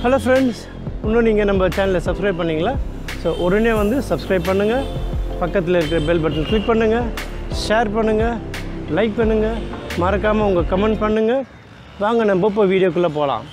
Hello friends, இன்னும் நீங்கள் நம்ம சேனலை சப்ஸ்கிரைப் பண்ணிங்களா? ஸோ உடனே வந்து சப்ஸ்கிரைப் பண்ணுங்கள், பக்கத்தில் இருக்கிற பெல் பட்டன் கிளிக் பண்ணுங்கள், ஷேர் பண்ணுங்கள், லைக் பண்ணுங்கள், மறக்காமல் உங்கள் கமெண்ட் பண்ணுங்கள். வாங்க நம்ம இப்போ வீடியோக்குள்ளே போகலாம்.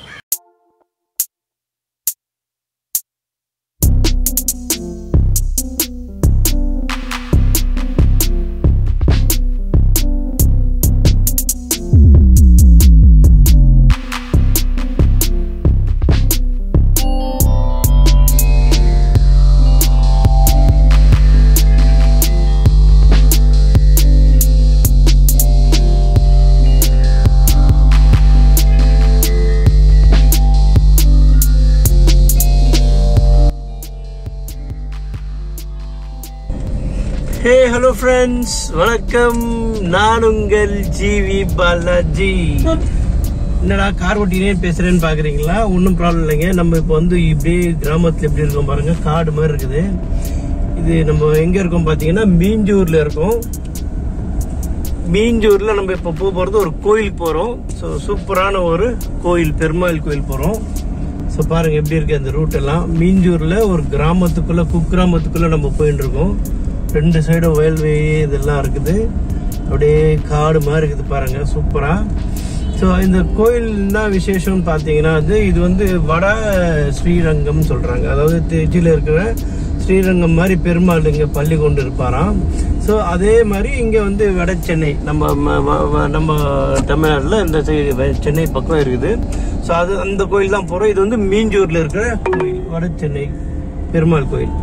Hey, hello friends, வணக்கம். நான் உங்கள் ஜிவி பாலாஜி. என்னடா கார் ஓட்டினே பேசுறேன்னு பாக்குறீங்களா? ஒன்றும் ப்ராப்ளம் இல்லைங்க. நம்ம இப்போ வந்து இப்படியே கிராமத்துல எப்படி இருக்கோம் பாருங்க, காடு மாதிரி இருக்குது. இது நம்ம எங்க இருக்கோம் பாத்தீங்கன்னா மீஞ்சூர்ல இருக்கோம். மீஞ்சூர்ல நம்ம இப்போ போறது ஒரு கோயில் போறோம். ஸோ சூப்பரான ஒரு கோயில், பெருமாள் கோயில் போறோம். ஸோ பாருங்க எப்படி இருக்கு அந்த ரூட் எல்லாம். மீஞ்சூர்ல ஒரு கிராமத்துக்குள்ள, குக்கிராமத்துக்குள்ள நம்ம போயிட்டு இருக்கோம். ரெண்டு சைடும் வயல்வே இதெல்லாம் இருக்குது, அப்படியே காடு மாதிரி இருக்குது பாருங்க, சூப்பரா. ஸோ இந்த கோயில் என்ன விசேஷம்னு பார்த்தீங்கன்னா இது வந்து வட ஸ்ரீரங்கம் சொல்றாங்க. அதாவது திருச்சியில் இருக்கிற ஸ்ரீரங்கம் மாதிரி பெருமாள் இங்கே பள்ளி கொண்டு இருப்பாராம். ஸோ அதே மாதிரி இங்கே வந்து வட சென்னை, நம்ம தமிழ்நாட்டில் இந்த சென்னை பக்கம் இருக்குது. ஸோ அது அந்த கோயில் தான் போகிறோம். இது வந்து மீஞ்சூரில் இருக்கிற கோயில், வட சென்னை பெருமாள் கோயில்.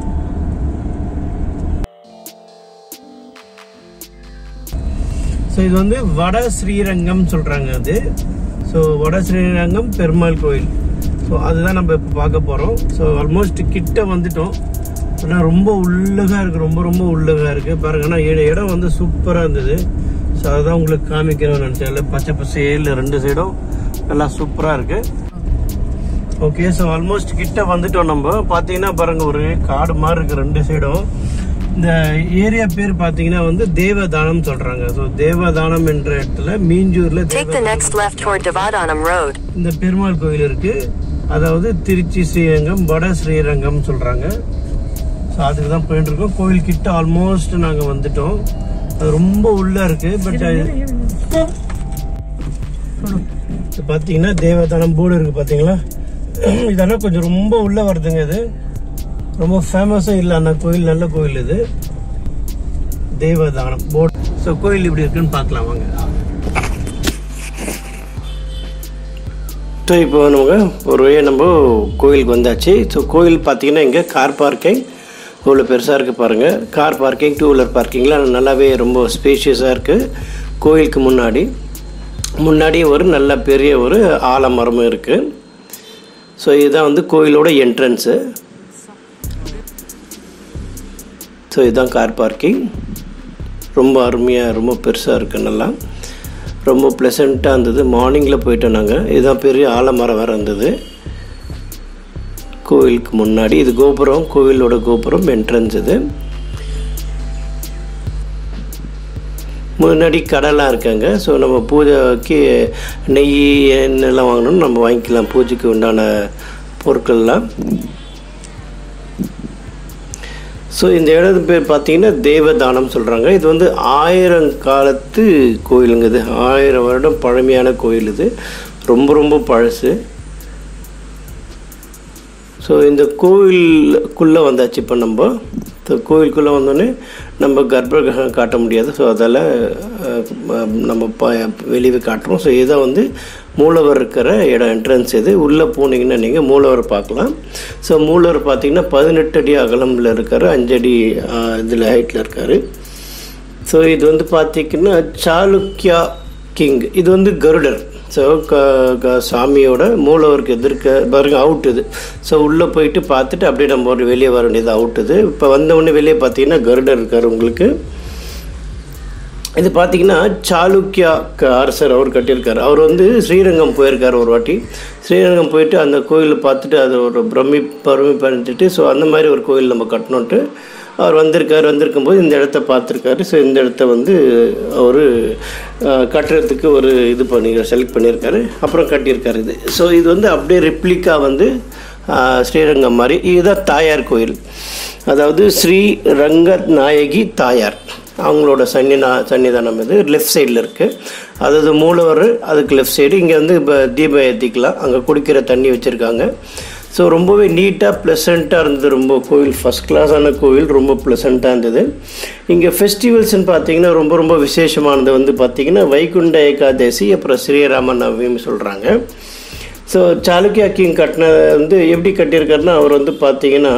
ஸோ இது வந்து வட ஸ்ரீரங்கம் சொல்றாங்க அது. ஸோ வட ஸ்ரீரங்கம் பெருமாள் கோயில். ஸோ அதுதான் நம்ம இப்போ பார்க்க போறோம். ஸோ ஆல்மோஸ்ட் கிட்ட வந்துட்டோம். ஆனால் ரொம்ப உள்ளகா இருக்கு, ரொம்ப ரொம்ப உள்ளகா இருக்கு பாருங்க. ஆனால் இடம் வந்து சூப்பரா இருந்தது. ஸோ அதுதான் உங்களுக்கு காமிக்கணும்னு நினைச்சேன். பச்சை பசேல் ரெண்டு சைடும் எல்லாம் சூப்பரா இருக்கு. ஓகே, ஸோ ஆல்மோஸ்ட் கிட்ட வந்துட்டோம். நம்ம பார்த்தீங்கன்னா பாருங்க, ஒரு காடு மாதிரி இருக்கு ரெண்டு சைடும். இந்த ஏரியா பேர் பாத்தீங்கன்னா வந்து தேவதானம் சொல்றாங்க. சோ தேவதானம் என்ற இடத்துல மீஞ்சூர்ல இந்த பெருமாள் கோயில் இருக்கு. அதாவது திருச்சி ஸ்ரீரங்கம், வட ஸ்ரீரங்கம் சொல்றாங்க. ஸோ அதுக்கு தான் போயிட்டு இருக்கோம். கோயில் கிட்ட ஆல்மோஸ்ட் நாங்க வந்துட்டோம். அது ரொம்ப உள்ள இருக்கு. பட் பாத்தீங்கன்னா தேவதானம் போர்டு இருக்கு பாத்தீங்களா. இதெல்லாம் கொஞ்சம் ரொம்ப உள்ள வருதுங்க. இது ரொம்ப ஃபேமஸும் இல்லை அந்த கோயில், நல்ல கோயில் இது, தேவதானம் போட். ஸோ கோயில் இப்படி இருக்குன்னு பார்க்கலாம் வாங்க. ஸோ இப்போ நம்ம ஒரு வழியாக நம்ம கோயிலுக்கு வந்தாச்சு. ஸோ கோயில் பார்த்தீங்கன்னா இங்கே கார் பார்க்கிங் இவ்வளோ பெருசாக இருக்குது பாருங்கள். கார் பார்க்கிங், டூ வீலர் பார்க்கிங்லாம் நல்லாவே ரொம்ப ஸ்பேஷியஸாக இருக்குது. கோயிலுக்கு முன்னாடி ஒரு நல்ல பெரிய ஒரு ஆலமரமும் இருக்குது. ஸோ இதுதான் வந்து கோயிலோட என்ட்ரன்ஸு. ஸோ இதுதான் கார் பார்க்கிங். ரொம்ப அருமையாக, ரொம்ப பெருசாக இருக்குது, நல்லா ரொம்ப ப்ளசண்ட்டாக இருந்தது. மார்னிங்கில் போயிட்டோம் நாங்கள். இதுதான் பெரிய ஆலமரம் வேறு இருந்தது கோயிலுக்கு முன்னாடி. இது கோபுரம், கோவிலோட கோபுரம், என்ட்ரன்ஸ். இது முன்னாடி கடைலாம் இருக்காங்க. ஸோ நம்ம பூஜைக்கு நெய் எண்ணெய்லாம் வாங்கணும்னு நம்ம வாங்கிக்கலாம், பூஜைக்கு உண்டான பொருட்கள்லாம். ஸோ இந்த இடத்து பேர் பார்த்தீங்கன்னா தேவதானம் சொல்கிறாங்க. இது வந்து 1000 காலத்து கோயிலுங்க. இது 1000 வருடம் பழமையான கோயில். இது ரொம்ப ரொம்ப பழசு. ஸோ இந்த கோயிலுக்குள்ளே வந்தாச்சு. இப்போ நம்ம கோயிலுக்குள்ளே வந்தோடனே நம்ம கர்ப்பகிரகம் காட்ட முடியாது. ஸோ அதால் நம்ம வெளியே காட்டுறோம். ஸோ இதை வந்து மூலவர் இருக்கிற இடம், என்ட்ரன்ஸ். இது உள்ளே போனீங்கன்னா நீங்கள் மூலவர் பார்க்கலாம். ஸோ மூலவர் பார்த்தீங்கன்னா 18 அடி அகலமில் இருக்கார், 5 அடி இதில் ஹைட்டில் இருக்கார். ஸோ இது வந்து பார்த்திங்கன்னா சாளுக்கியா கிங். இது வந்து கருடர். ஸோ சாமியோட மூலவருக்கு எதிர்க்க பாருங்க, அவுட் இது. ஸோ உள்ளே போயிட்டு பார்த்துட்டு அப்படியே நம்ம ஒரு வெளியே வர வேண்டியது, அவுட் இது. இப்போ வந்தவுடனே வெளியே பார்த்தீங்கன்னா கருடர் இருக்கார் உங்களுக்கு. இது பார்த்தீங்கன்னா சாளுக்கியா அரசர் அவர் கட்டியிருக்கார். அவர் வந்து ஸ்ரீரங்கம் போயிருக்கார் ஒரு வாட்டி. ஸ்ரீரங்கம் போயிட்டு அந்த கோயிலை பார்த்துட்டு அதை ஒரு பிரமிப்படைஞ்சிட்டு ஸோ அந்த மாதிரி ஒரு கோயில் நம்ம கட்டணுன்ட்டு அவர் வந்திருக்கும்போது இந்த இடத்த பார்த்துருக்காரு. ஸோ இந்த இடத்த வந்து அவர் கட்டுறதுக்கு ஒரு இது செலக்ட் பண்ணியிருக்காரு, அப்புறம் கட்டியிருக்காரு இது. ஸோ இது வந்து அப்படியே ரிப்ளிக்கா வந்து ஸ்ரீரங்கம் மாதிரி. இதுதான் தாயார் கோயில், அதாவது ஸ்ரீ ரங்க நாயகி தாயார் அவங்களோட சன்னிதானம். இது லெஃப்ட் சைடில் இருக்குது, அதாவது மூலவர் அதுக்கு லெஃப்ட் சைடு. இங்கே வந்து இப்போ தீபம் ஏற்றிக்கலாம், அங்கே குடிக்கிற தண்ணி வச்சுருக்காங்க. ஸோ ரொம்பவே நீட்டாக ப்ளசண்ட்டாக இருந்தது. ரொம்ப கோவில் ஃபஸ்ட் கிளாஸான கோவில், ரொம்ப ப்ளசண்ட்டாக இருந்தது. இங்கே ஃபெஸ்டிவல்ஸ்ன்னு பார்த்தீங்கன்னா ரொம்ப ரொம்ப விசேஷமானது வந்து பார்த்திங்கன்னா வைகுண்ட ஏகாதசி, அப்புறம் ஸ்ரீராம நவமின்னு சொல்கிறாங்க. ஸோ சாளுக்கியா கிங் கட்டின வந்து எப்படி கட்டியிருக்காருன்னா, அவர் வந்து பார்த்திங்கன்னா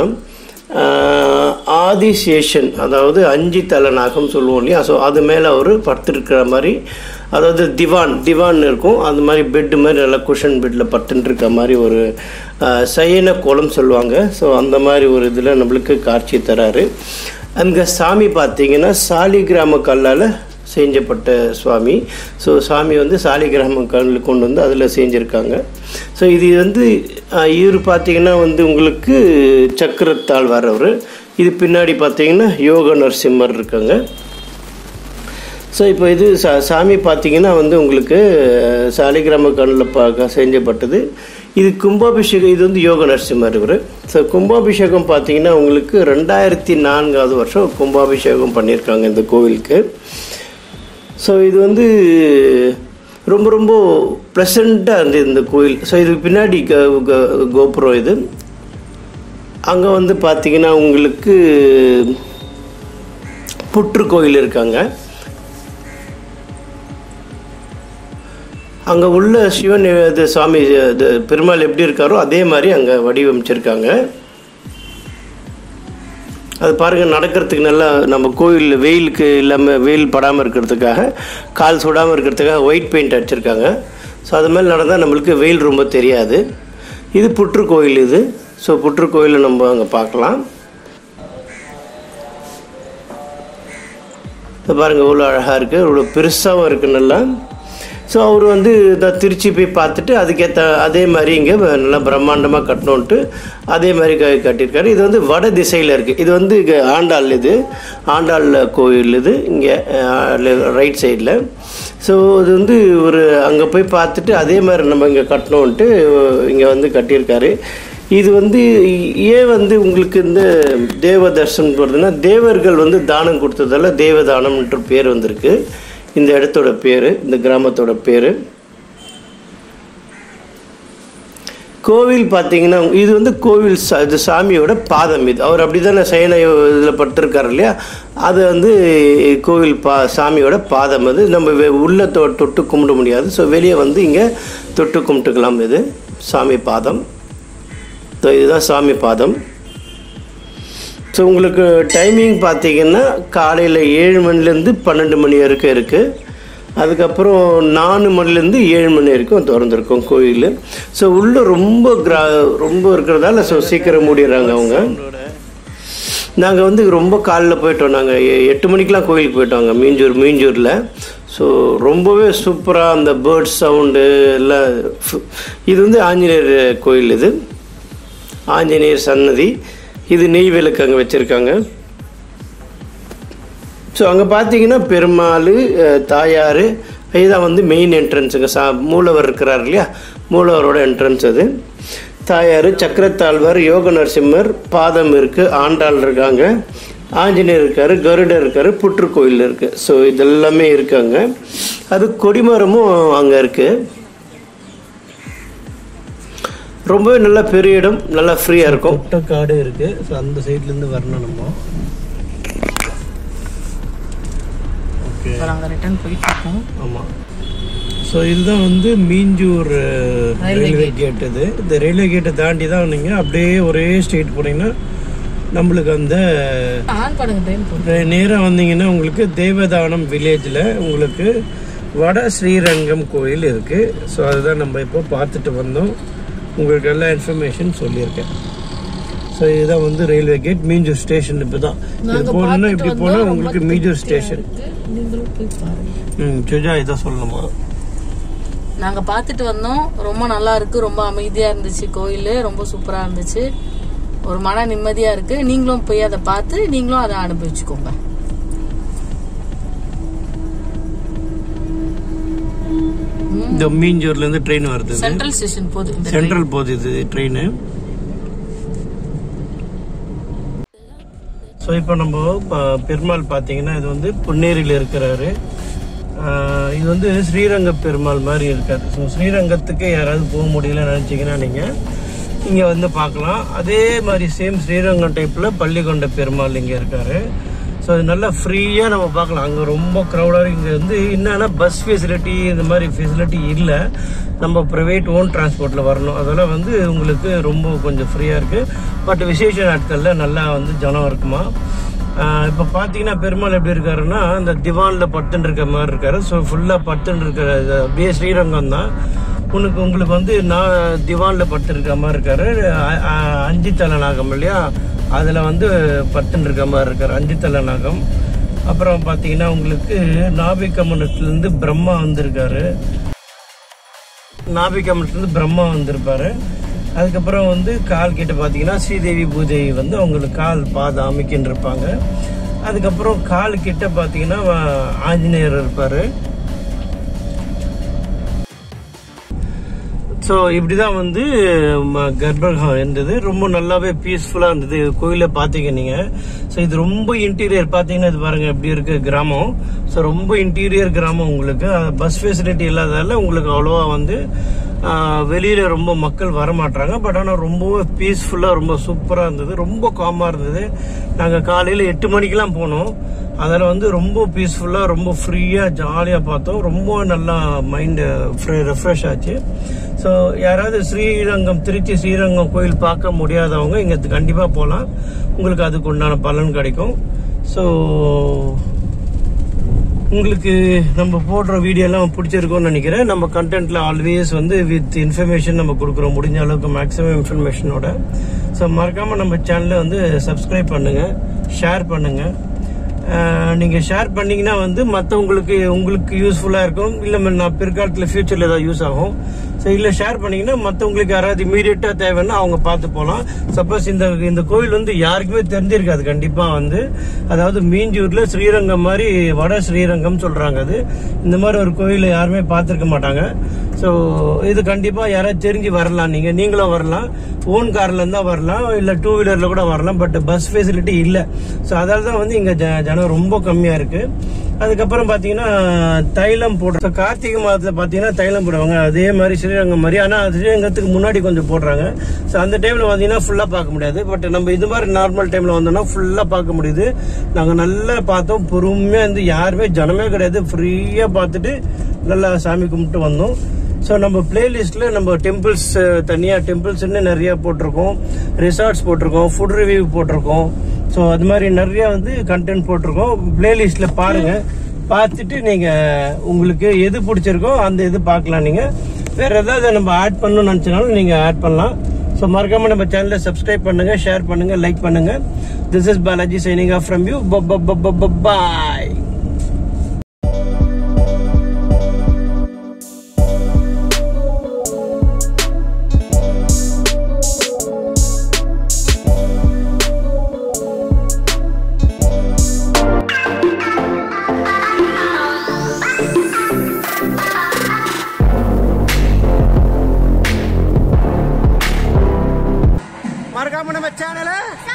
ஆதிசேஷன், அதாவது 5 தலை நாகம் சொல்லுவோம் இல்லையா, ஸோ அது மேலே அவர் படுத்துருக்கிற மாதிரி, அதாவது திவான் இருக்கும், அது மாதிரி பெட்டு மாதிரி நல்லா குஷன் பெட்டில் படுத்துட்டுருக்க மாதிரி ஒரு சயன கோலம் சொல்லுவாங்க. ஸோ அந்த மாதிரி ஒரு இதில் நம்மளுக்கு காட்சி தராரு. அங்கே சாமி பார்த்திங்கன்னா சாலிகிராம கல்லால் செஞ்சப்பட்ட சுவாமி. ஸோ சாமி வந்து சாலிகிராம கல்லில் கொண்டு வந்து அதில் செஞ்சுருக்காங்க. ஸோ இது வந்து இவர் பார்த்திங்கன்னா வந்து உங்களுக்கு சக்கரத்தால் வரவர். இது பின்னாடி பார்த்திங்கன்னா யோக நரசிம்மர் இருக்காங்க. ஸோ இப்போ இது சாமி பார்த்திங்கன்னா வந்து உங்களுக்கு சாலிகிராம கல்லில் செஞ்சப்பட்டது. இது கும்பாபிஷேகம், இது வந்து யோக நரசிம்மர் இவர். ஸோ கும்பாபிஷேகம் பார்த்திங்கன்னா உங்களுக்கு 2004 வருஷம் கும்பாபிஷேகம் பண்ணியிருக்காங்க இந்த கோவிலுக்கு. ஸோ இது வந்து ரொம்ப ரொம்ப ப்ளசண்ட்டாக இருந்தது இந்த கோயில். ஸோ இதுக்கு பின்னாடி கோபுரம் இது. அங்கே வந்து பார்த்திங்கன்னா உங்களுக்கு புற்று கோயில் இருக்காங்க. அங்கே உள்ள சிவன் சாமி பெருமாள் எப்படி இருக்காரோ அதே மாதிரி அங்கே வடிவமைச்சிருக்காங்க. அது பாருங்கள், நடக்கிறதுக்கு நல்லா நம்ம கோயில் வெயிலுக்கு இல்லாமல் வெயில் படாமல் இருக்கிறதுக்காக, கால் சுடாமல் இருக்கிறதுக்காக ஒயிட் பெயிண்ட் அடிச்சிருக்காங்க. ஸோ அது மாதிரி நடந்தால் நம்மளுக்கு வெயில் ரொம்ப தெரியாது. இது புற்று கோயில் இது. ஸோ புற்று கோயிலை நம்ம அங்கே பார்க்கலாம். பாருங்கள் எவ்வளோ அழகாக இருக்குது, இவ்வளோ பெருசாகவும் இருக்குது நல்லா. ஸோ அவர் வந்து திருச்சி போய் பார்த்துட்டு அதுக்கேற்ற அதே மாதிரி இங்கே நல்லா பிரம்மாண்டமாக கட்டணுன்ட்டு அதே மாதிரி கட்டியிருக்காரு. இது வந்து வட திசையில் இருக்குது. இது வந்து ஆண்டாள், இது ஆண்டாள் கோயில் இது இங்கே ரைட் சைடில். ஸோ இது வந்து ஒரு அங்கே போய் பார்த்துட்டு அதே மாதிரி நம்ம இங்கே கட்டணுன்ட்டு இங்கே வந்து கட்டியிருக்காரு. இது வந்து ஏன் வந்து உங்களுக்கு இந்த தேவ தர்ஷன் போகிறதுனா, தேவர்கள் வந்து தானம் கொடுத்ததால தேவதானம்ன்ற பேர் வந்திருக்கு இந்த இடத்தோட பேர், இந்த கிராமத்தோட பேர். கோவில் பார்த்தீங்கன்னா இது வந்து கோவில் இது சாமியோட பாதம். இது அவர் அப்படி தானே சயன இதில் பட்டிருக்காரு இல்லையா, அது வந்து கோவில் சாமியோட பாதம். அது நம்ம உள்ள தொட்டு கும்பிட முடியாது. ஸோ வெளியே வந்து இங்கே தொட்டு கும்பிட்டுக்கலாம். இது சாமி பாதம். ஸோ இதுதான் சாமி பாதம். ஸோ உங்களுக்கு டைமிங் பார்த்தீங்கன்னா காலையில் 7 மணிலேருந்து 12 மணி வரைக்கும் இருக்குது. அதுக்கப்புறம் 4 மணிலேருந்து 7 மணி வரைக்கும் திறந்துருக்கும் கோயில். ஸோ உள்ளே ரொம்ப இருக்கிறதால ஸோ சீக்கிரம் மூடிடுறாங்க அவங்க. நாங்கள் வந்து ரொம்ப காலையில் போயிட்டோம், நாங்கள் 8 மணிக்கெலாம் கோயிலுக்கு போயிட்டோங்க மீஞ்சூரில். ஸோ ரொம்பவே சூப்பராக அந்த பேர்ட் சவுண்டு எல்லாம். இது வந்து ஆஞ்சநேயர் கோயில், இது ஆஞ்சநேயர் சன்னதி. இது நெய் விளக்கு அங்கே வச்சுருக்காங்க. ஸோ அங்கே பார்த்தீங்கன்னா பெருமாள், தாயார், இதுதான் வந்து மெயின் என்ட்ரன்ஸுங்க. மூலவர் இருக்கிறார் இல்லையா, மூலவரோட என்ட்ரன்ஸ் அது. தாயார், சக்கரத்தாழ்வார், யோக நரசிம்மர் பாதம் இருக்குது, ஆண்டாள் இருக்காங்க, ஆஞ்சநேயர் இருக்கார், கருடர் இருக்கார், புற்று கோயில் இருக்குது. ஸோ இதெல்லாமே இருக்காங்க. அது கொடிமரமும் அங்கே இருக்குது. ரொம்பவே நல்லா பெரிய இடம், நல்லா ஃப்ரீயாக இருக்கும். காடு இருக்குது. ஸோ அந்த சைட்லேருந்து வரணும் நம்ம. ஓகே, அங்கே ரிட்டர்ன் போயிட்டுருக்கோம். ஆமாம். ஸோ இதுதான் வந்து மீஞ்சூர் ரயில்வே கேட். இது இந்த ரயில்வே கேட்டை தாண்டி தான் நீங்கள் அப்படியே ஒரே ஸ்ட்ரெயிட் போனீங்கன்னா நம்மளுக்கு அந்த நேராக வந்தீங்கன்னா உங்களுக்கு தேவதானம் வில்லேஜில் உங்களுக்கு வட ஸ்ரீரங்கம் கோயில் இருக்குது. ஸோ அதுதான் நம்ம இப்போ பார்த்துட்டு வந்தோம். உங்களுக்கு எல்லா இன்ஃபர்மேஷன் சொல்லியிருக்கேன். ஸோ இதுதான் வந்து ரயில்வே கேட், மீஞ்சூர் ஸ்டேஷன். இப்போ தான் இது போகணுன்னா இப்படி போனால் உங்களுக்கு மீஞ்சூர் ஸ்டேஷன். சுஜா இதான் சொல்லணுமா? நாங்கள் பார்த்துட்டு வந்தோம். ரொம்ப நல்லா இருக்கு, ரொம்ப அமைதியாக இருந்துச்சு கோயில், ரொம்ப சூப்பராக இருந்துச்சு, ஒரு மன நிம்மதியாக இருக்கு. நீங்களும் போய் அதை பார்த்து நீங்களும் அதை அனுபவிச்சுக்கோங்க. இந்த மீஞ்சூர்ல இருந்து ட்ரெயின் வருது, சென்ட்ரல் ஸ்டேஷன் போகுது, சென்ட்ரல் போகுது இது ட்ரெயின். ஸோ இப்போ நம்ம பெருமாள் பார்த்தீங்கன்னா இது வந்து பொன்னேரியில் இருக்கிறாரு. இது வந்து ஸ்ரீரங்க பெருமாள் மாதிரி இருக்காது. ஸோ ஸ்ரீரங்கத்துக்கு யாராவது போக முடியலன்னு நினச்சிங்கன்னா நீங்கள் இங்கே வந்து பார்க்கலாம். அதே மாதிரி சேம் ஸ்ரீரங்கம் டைப்பில் பள்ளிக்கொண்ட பெருமாள் இங்கே இருக்கார். ஸோ அது நல்லா ஃப்ரீயாக நம்ம பார்க்கலாம். அங்கே ரொம்ப க்ரௌடாக. இங்கே வந்து என்னன்னா பஸ் ஃபெசிலிட்டி இந்த மாதிரி ஃபெசிலிட்டி இல்லை. நம்ம ப்ரைவேட் ஓன் டிரான்ஸ்போர்ட்டில் வரணும். அதெல்லாம் வந்து உங்களுக்கு ரொம்ப கொஞ்சம் ஃப்ரீயாக இருக்குது. பட் விசேஷ நாட்களில் நல்லா வந்து ஜனம் இருக்குமா. இப்போ பார்த்தீங்கன்னா பெருமாள் எப்படி இருக்காருன்னா இந்த திவானில் படுத்துன்னு இருக்க மாதிரி இருக்காரு. ஸோ ஃபுல்லாக படுத்துன்னு இருக்கிற அப்படியே ஸ்ரீரங்கம் தான். உங்களுக்கு வந்து நான் திவானில் படுத்துருக்க மாதிரி இருக்காரு. 5 தலை நாகம் இல்லையா, அதில் வந்து படுத்துன்னு இருக்க மாதிரி இருக்காரு, 5 தலை நாகம். அப்புறம் பார்த்தீங்கன்னா உங்களுக்கு நாபிகமனத்துலேருந்து பிரம்மா வந்திருக்காரு. நாபிகமனத்துலேருந்து பிரம்மா வந்திருப்பாரு. அதுக்கப்புறம் வந்து கால் கிட்ட பார்த்தீங்கன்னா ஸ்ரீதேவி பூஜை வந்து அவங்களுக்கு கால் பாதம் அமைக்கின்னு இருப்பாங்க. அதுக்கப்புறம் கால் கிட்ட பார்த்தீங்கன்னா ஆஞ்சநேயர் இருப்பார். ஸோ இப்படி தான் வந்து கர்ப்பகிரகம் இருந்தது. ரொம்ப நல்லாவே பீஸ்ஃபுல்லாக இருந்தது கோயிலை பார்த்தீங்க நீங்கள். ஸோ இது ரொம்ப இன்டீரியர் பார்த்தீங்கன்னா இது பாருங்கள் எப்படி இருக்கு கிராமம். ஸோ ரொம்ப இன்டீரியர் கிராமம். உங்களுக்கு பஸ் ஃபெசிலிட்டி இல்லாததால உங்களுக்கு அவ்வளோவா வந்து வெளியில ரொம்ப மக்கள் வரமாட்டாங்க. பட் ஆனால் ரொம்பவே பீஸ்ஃபுல்லாக ரொம்ப சூப்பராக இருந்தது. ரொம்ப காமாக இருந்தது. நாங்கள் காலையில் 8 மணிக்கெலாம் போனோம். அதில் வந்து ரொம்ப பீஸ்ஃபுல்லாக ரொம்ப ஃப்ரீயாக ஜாலியாக பார்த்தோம். ரொம்ப நல்லா மைண்டு ரெஃப்ரெஷ் ஆச்சு. ஸோ யாராவது திருச்சி ஸ்ரீரங்கம் கோயில் பார்க்க முடியாதவங்க இங்கே கண்டிப்பாக போகலாம். உங்களுக்கு அதுக்கு உண்டான பலன் கிடைக்கும். ஸோ உங்களுக்கு நம்ம போடுற வீடியோ எல்லாம் பிடிச்சிருக்கும்னு நினைக்கிறேன். நம்ம கண்டென்ட்ல ஆல்வேஸ் வந்து வித் இன்ஃபர்மேஷன் நம்ம கொடுக்குறோம், முடிஞ்ச அளவுக்கு மேக்ஸிமம் இன்ஃபர்மேஷனோட. ஸோ மறக்காம நம்ம சேனலை வந்து சப்ஸ்கிரைப் பண்ணுங்க, ஷேர் பண்ணுங்க. நீங்க ஷேர் பண்ணீங்கன்னா வந்து உங்களுக்கு யூஸ்ஃபுல்லா இருக்கும். இல்ல நான் பிற்காலத்துல ஃபியூச்சர்ல ஏதாவது யூஸ் ஆகும். ஸோ இல்ல ஷேர் பண்ணீங்கன்னா மற்றவங்களுக்கு யாராவது இமீடியட்டா தேவைன்னா அவங்க பார்த்து போகலாம். சப்போஸ் இந்த கோவில் வந்து யாருக்குமே தெரிஞ்சிருக்காது கண்டிப்பா வந்து. அதாவது மீஞ்சூர்ல ஸ்ரீரங்கம் மாதிரி வட ஸ்ரீரங்கம் சொல்றாங்க. அது இந்த மாதிரி ஒரு கோயில் யாருமே பார்த்திருக்க மாட்டாங்க. ஸோ இது கண்டிப்பா யாராவது தெரிஞ்சு வரலாம். நீங்களும் வரலாம். ஓன் கார்ல இருந்தா வரலாம், இல்ல 2 வீலர்ல கூட வரலாம். பட் பஸ் ஃபெசிலிட்டி இல்லை. ஸோ அதால தான் வந்து இங்க ஜனம் ரொம்ப கம்மியா இருக்கு. அதுக்கப்புறம் பாத்தீங்கன்னா தைலம் போடுற கார்த்திகை மாதத்துல பாத்தீங்கன்னா தைலம் போடுவாங்க. அதே மாதிரி ஸ்ரீரங்கம் மாதிரி. ஆனா ஸ்ரீரங்கத்துக்கு முன்னாடி கொஞ்சம் போடுறாங்க. ஸோ அந்த டைம்ல பாத்தீங்கன்னா ஃபுல்லா பார்க்க முடியாது. பட் நம்ம இது மாதிரி நார்மல் டைம்ல வந்தோம்னா ஃபுல்லா பார்க்க முடியுது. நாங்க நல்லா பார்த்தோம். பொறுமையா வந்து யாருமே ஜனமே கிடையாது. ஃப்ரீயா பார்த்துட்டு நல்லா சாமி கும்பிட்டு வந்தோம். ஸோ நம்ம பிளேலிஸ்ட்ல நம்ம டெம்பிள்ஸ் தனியாக டெம்பிள்ஸ்ன்னு நிறைய போட்டிருக்கோம், ரிசார்ட்ஸ் போட்டிருக்கோம், ஃபுட் ரிவ்யூ போட்டிருக்கோம். ஸோ அது மாதிரி நிறைய வந்து கண்டென்ட் போட்டிருக்கோம். பிளேலிஸ்ட்ல பாருங்க. பார்த்துட்டு நீங்க உங்களுக்கு எது பிடிச்சிருக்கோ அந்த இது பார்க்கலாம். நீங்க வேற ஏதாவது நம்ம ஆட் பண்ணணும்னு நினைச்சனாலும் நீங்க ஆட் பண்ணலாம். ஸோ மறக்காம நம்ம சேனலை சப்ஸ்கிரைப் பண்ணுங்க, ஷேர் பண்ணுங்க, லைக் பண்ணுங்க. This is Balaji signing off from you. Bye. மறக்காம நம்ம சேனலை